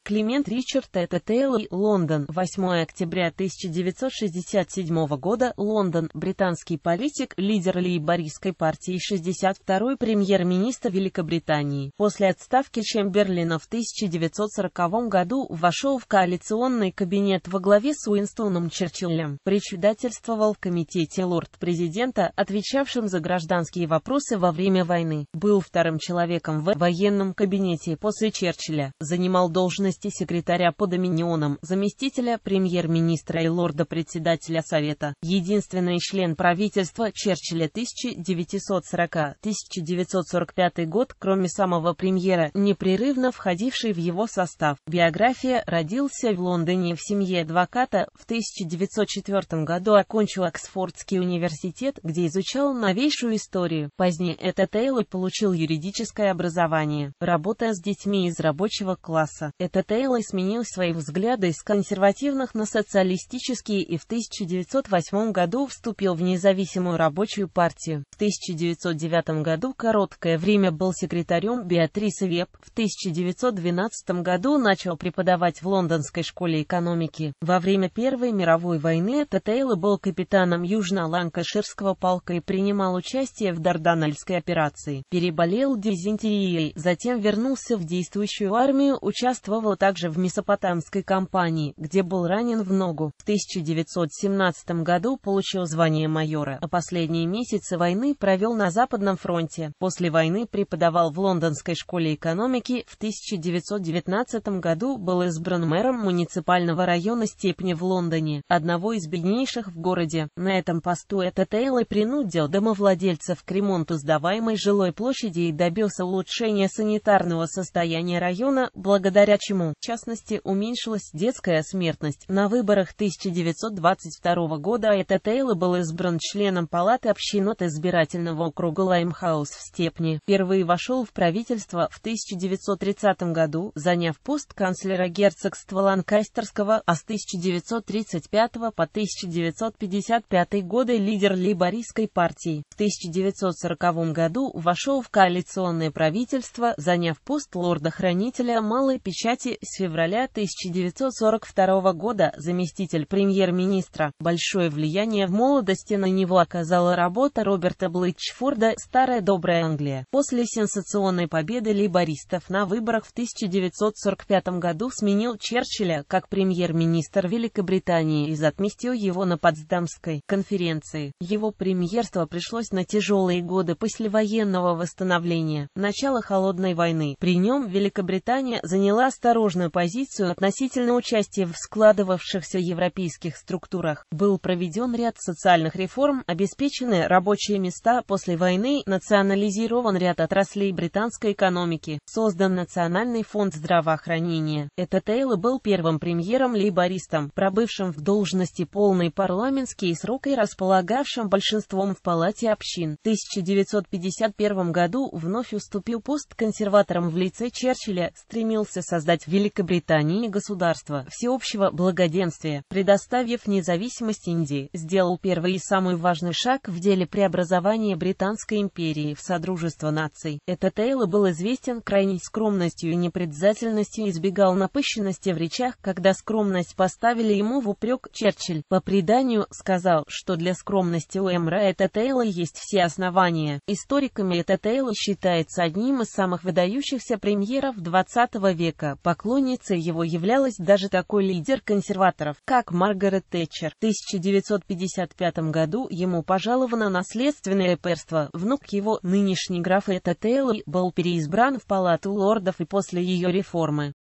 Климент Ричард Этта Тейлор, Лондон, 8 октября 1967 года, Лондон, британский политик, лидер лейбористской партии, 62-й премьер-министр Великобритании. После отставки Чемберлина в 1940 году вошел в коалиционный кабинет во главе с Уинстоном Черчиллем, председательствовал в комитете лорд-президента, отвечавшем за гражданские вопросы во время войны, был вторым человеком в военном кабинете после Черчилля, занимал должность секретаря по доминионам, заместителя премьер-министра и лорда-председателя Совета, единственный член правительства Черчилля 1940-1945 год, кроме самого премьера, непрерывно входивший в его состав. Биография. Родился в Лондоне в семье адвоката, в 1904 году окончил Оксфордский университет, где изучал новейшую историю. Позднее Этта Тейлор получил юридическое образование, работая с детьми из рабочего класса. Этта Тейлор сменил свои взгляды из консервативных на социалистические и в 1908 году вступил в независимую рабочую партию. В 1909 году короткое время был секретарем Беатрисы Веб. В 1912 году начал преподавать в Лондонской школе экономики. Во время Первой мировой войны Этта Тейлор был капитаном Южно-Ланкаширского полка и принимал участие в Дарданельской операции. Переболел дизентерией, затем вернулся в действующую армию, участвовал также в Месопотамской кампании, где был ранен в ногу. В 1917 году получил звание майора, а последние месяцы войны провел на Западном фронте. После войны преподавал в Лондонской школе экономики. В 1919 году был избран мэром муниципального района Степни в Лондоне, одного из беднейших в городе. На этом посту Этта Тейлор принудил домовладельцев к ремонту сдаваемой жилой площади и добился улучшения санитарного состояния района, благодаря чему, в частности, уменьшилась детская смертность. На выборах 1922 года Этта Тейлор был избран членом Палаты общин от избирательного округа Лаймхаус в Степни. Впервые вошел в правительство в 1930 году, заняв пост канцлера герцогства Ланкастерского, а с 1935 по 1955 годы лидер лейбористской партии. В 1940 году вошел в коалиционное правительство, заняв пост лорда-хранителя малой печати. С февраля 1942 года заместитель премьер-министра. Большое влияние в молодости на него оказала работа Роберта Блитчфорда «Старая добрая Англия». После сенсационной победы лейбористов на выборах в 1945 году сменил Черчилля как премьер-министр Великобритании и отместил его на Потсдамской конференции. Его премьерство пришлось на тяжелые годы послевоенного восстановления, начало Холодной войны. При нем Великобритания заняла осторожную позицию относительно участия в складывавшихся европейских структурах. Был проведен ряд социальных реформ, обеспечены рабочие места после войны, национализирован ряд отраслей британской экономики, создан Национальный фонд здравоохранения. Этта Тейлор был первым премьером-лейбористом, пробывшим в должности полный парламентский срок и располагавшим большинством в Палате общин. В 1951 году вновь уступил пост консерваторам в лице Черчилля, стремился создать в Великобритании государство всеобщего благоденствия, предоставив независимость Индии, сделал первый и самый важный шаг в деле преобразования Британской империи в Содружество наций. Этта Тейлор был известен крайней скромностью и непредвзательностью, избегал напыщенности в речах, когда скромность поставили ему в упрек. Черчилль, по преданию, сказал, что для скромности у Этта Тейлор есть все основания. Историками Этта Тейлор считается одним из самых выдающихся премьеров XX века. Поклонницей его являлась даже такой лидер консерваторов, как Маргарет Тэтчер. В 1955 году ему пожаловано наследственное перство. Внук его, нынешний граф Этта Тейлор, был переизбран в Палату лордов и после ее реформы